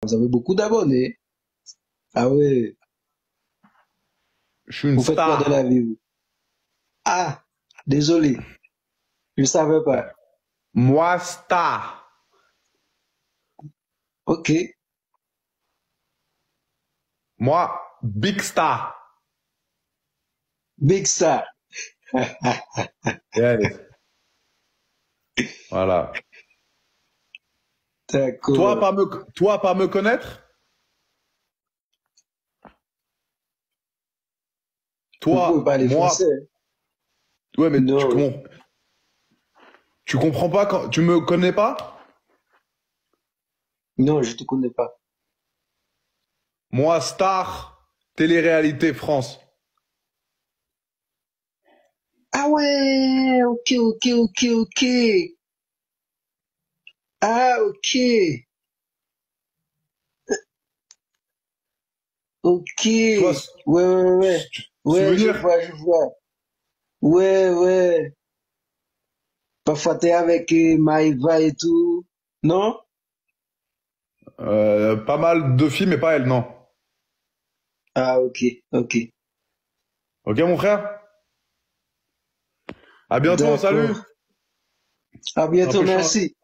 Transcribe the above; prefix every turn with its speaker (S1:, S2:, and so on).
S1: Vous avez beaucoup d'abonnés. Ah ouais.
S2: Je suis une
S1: Vous faites quoi de la
S2: star.
S1: vie, vous? Ah, désolé. Je savais pas.
S2: Moi, star.
S1: Ok.
S2: Moi, big star.
S1: Big Star.
S2: Yes. Voilà.
S1: D'accord.
S2: Toi, pas me connaître?
S1: Vous pouvez
S2: Toi,
S1: parler
S2: moi.
S1: français?
S2: Ouais, mais
S1: Non.
S2: tu comprends pas quand, tu me connais pas?
S1: Non, je te connais pas.
S2: Moi, star, télé-réalité France.
S1: Ah ouais. Ok, ok, ok, ok. Ah, ok. Ok.
S2: Tu vois,
S1: Ouais, ouais, ouais. Ouais, je
S2: souvenir?
S1: vois, je vois. Ouais, ouais. Parfois, t'es avec Maïva et tout. Non?
S2: Pas mal de filles, mais pas elle, non.
S1: Ah, ok, ok.
S2: Ok, mon frère? À bientôt,
S1: D'accord.
S2: salut!
S1: À
S2: Un
S1: bientôt,
S2: peu chiant.
S1: merci.